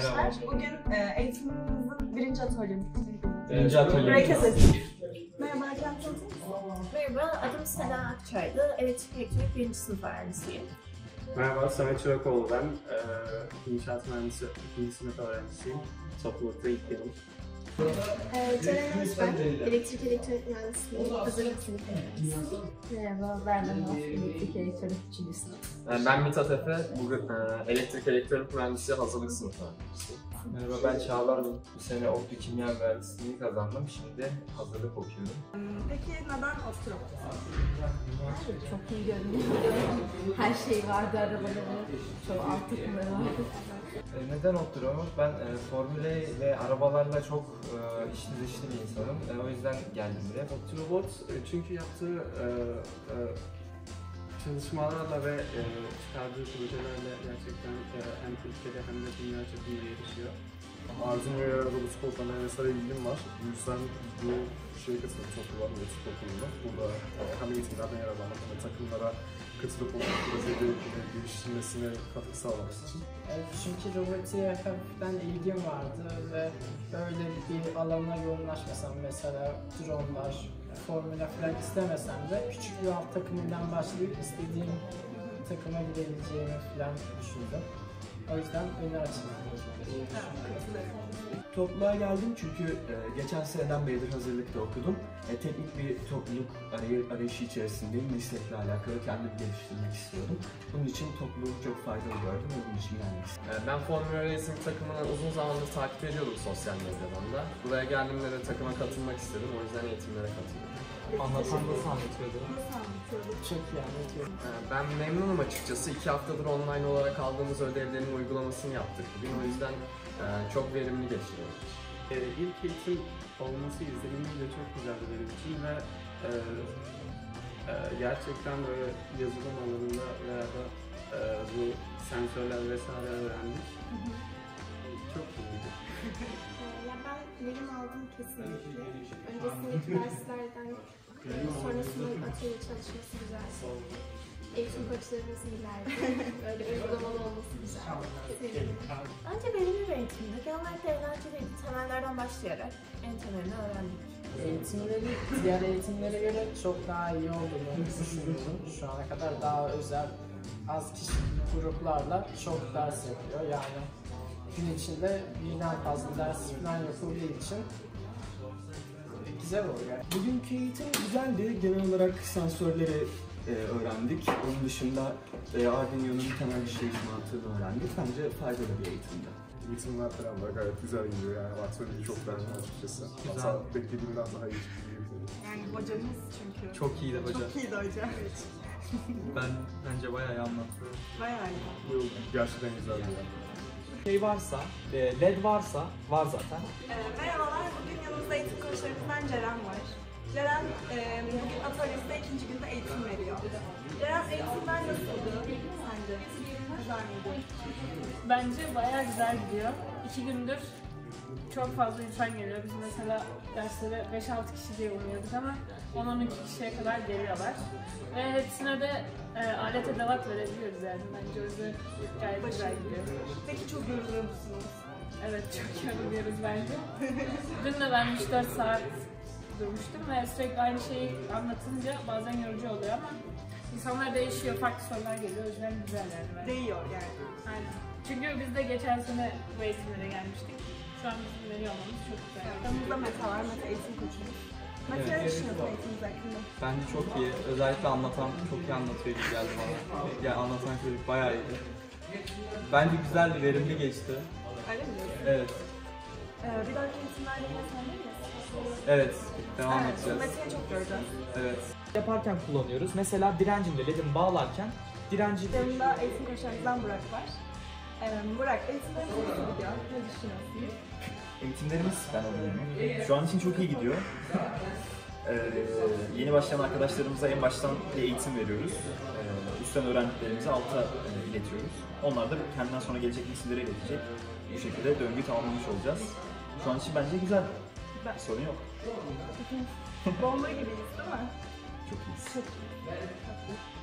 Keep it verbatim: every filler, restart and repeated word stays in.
arkadaşlar. Merhaba. Bugün e, eğitimimizin birinci atölyesi. Birinci atölyemiz. Merhaba, kendinizi tanıtır mısınız? Merhaba, adım Sena Akçaylı. Elektrik Elektronik birinci sınıf öğrencisiyim. Merhaba, Samet Çırakoğlu ben. Ee, İnşaat mühendisi ikinci sınıf öğrencisiyim. Toplulukta ilk yılım. Ee, Ceren Özben, Elektrik Elektronik Mühendisliği hazırlık sınıfı öğrencisiyim. Merhaba, Berdan Of, Elektrik Elektronik üçüncü sınıf. Ben Mithat Efe, bugün e, elektrik elektronik mühendisi hazırlık sınıfı öğrencisiyim. Merhaba, ben Çağlar. Bu sene ODTÜ Kimya Mühendisliğini kazandım. Şimdi hazırlık okuyorum. Peki neden oturamadı? Çok iyi görünüyor. Her şey vardı, arabaları, çok alt takımları vardı. E, neden ODTÜ? Ben e, Formüle ve arabalarla çok e, içli dışlı bir insanım. E, o yüzden geldim buraya. ODTÜ Robot e, çünkü yaptığı e, e, çalışmalarla ve e, çıkardığı projelerle gerçekten e, hem Türkiye'de hem de dünya çapında yarışıyor. Arduino ve robot kodlamaya vesaire ilgim var. Bu yüzden bu şeye katılıp topluluğa, robot okulunda. Burada e, hem eğitimlerden yararlanmak hem de takımlara katılıp o projeleri geliştirmesine katkı sağlamak için. Çünkü robotiğe hafiften ilgim vardı ve böyle bir alana yoğunlaşmasam, mesela dronlar, formüle falan istemesem de küçük bir alt takımından başlayıp istediğim takıma gidebileceğimi falan düşündüm. O yüzden beni açtım. Topluluğa geldim çünkü e, geçen seneden beridir hazırlıkta okudum. E, teknik bir topluluk arayı, arayışı içerisindeyim. Meslekle alakalı kendimi geliştirmek istiyordum. Bunun için topluluğu çok faydalı gördüm ve bunun için gelmek istedim. Ben Formula Racing takımını uzun zamandır takip ediyordum sosyal medyadan da. Buraya geldiğimde de takıma katılmak istedim, o yüzden eğitimlere katıldım. Anlatan nasıl anlatıyordu? Nasıl anlatıyorduk? Çok iyi anlatıyorum. Ben memnunum açıkçası. İki haftadır online olarak aldığımız ödevlerin uygulamasını yaptık bugün, o yüzden çok verimli geçti. E, ilk eğitim olması izlenimiyle çok güzeldi benim için ve e, e, gerçekten böyle yazılım alanında veya da e, bu sensörler vesaire öğrendik. Çok iyiydi. Ya ben verim aldım kesinlikle. Öncesindeki derslerden sonrasında atölye çalışması güzel. Eğitim koçlarımız ileride. Böyle uygulamalı olması güzel. Sevindim. Bence verimli bir eğitimdi. Genel olarak da eğlenceliydi. Temellerden başlayarak en temelini öğrendik. Eğitimleri diğer eğitimlere göre çok daha iyi olduğunu düşünüyorum. Şu ana kadar daha özel, az kişilik gruplarla çok ders yapıyor. Yani gün içinde birden fazla ders falan yapıldığı için güzel oluyor. Bugünkü eğitim güzeldi. Genel olarak sensörleri e, öğrendik. Onun dışında e, Arduino'nun temel işleyiş mantığını öğrendik. Bence faydalı bir eğitimdi. Eğitimler falan da gayet güzel gidiyor yani. Atölyeyi çok beğendim açıkçası. Hatta beklediğimden daha iyi diyebilirim. Yani hocamız çünkü. Çok iyiydi hoca. Çok iyiydi hoca. Ben bence bayağı iyi anlattı. Bayağı iyi. Bu yıl gerçekten güzeldi yani. Şey varsa, led varsa, var zaten. E, merhabalar, bugün yanımızda eğitim koçlarımızdan Ceren var. Ceren e, bugün atölyesinde ikinci günde eğitim veriyor. Ceren, eğitimler nasıldı sence? Güzel miydi? Bence bayağı güzel gidiyor. İki gündür çok fazla insan geliyor. Biz mesela derslere beş altı kişi diye umuyorduk ama on on iki kişiye kadar geliyorlar. Ve hepsine de e, alet edevat verebiliyoruz yani. Bence o yüzden gayet güzel gidiyor. Peki çok yoruluyor musunuz? Evet, çok yoruluyoruz bence. Dün de ben üç dört saat durmuştum ve sürekli aynı şeyi anlatınca bazen yorucu oluyor ama insanlar değişiyor, farklı sorular geliyor, o yüzden güzel yani bence. Değiyor yani. Aynen. Çünkü biz de geçen sene bu eğitimlere gelmiştik. Şu an bizim veriyor olmamız çok güzel. Yanımızda Mete var, Mete eğitim koçumuz. Mete, ne düşünüyorsun eğitimimiz hakkında? Bence çok iyi. Özellikle anlatan çok iyi anlatıyor gibi geldi bana. Yani anlatan çocuk bayağı iyiydi. Bence güzeldi, verimli geçti. Öyle mi diyorsun? Evet. Ee, bir dahaki eğitimlerde yine sen değil miyiz? Evet, devam Evet, edeceğiz. Mete'yi çok göreceğiz. Evet. Yaparken kullanıyoruz. Mesela direncimle ledimi bağlarken direnci... Yanımda eğitim koçlarımızdan Burak var. Ee, Burak, eğitimlerimiz nasıl gidiyor? Ne düşünüyorsun? Eğitimlerimiz ben alıyorum. Şu an için çok iyi gidiyor. Ee, yeni başlayan arkadaşlarımıza en baştan bir eğitim veriyoruz. Ee, üstten öğrendiklerimizi alta e, iletiyoruz. Onlar da kendinden sonra gelecek nesillere iletecek. Bu şekilde döngü tamamlamış olacağız. Şu an için bence güzel. Bir sorun yok. Bomba gibiyiz değil mi? Çok iyiyiz. Çok iyi.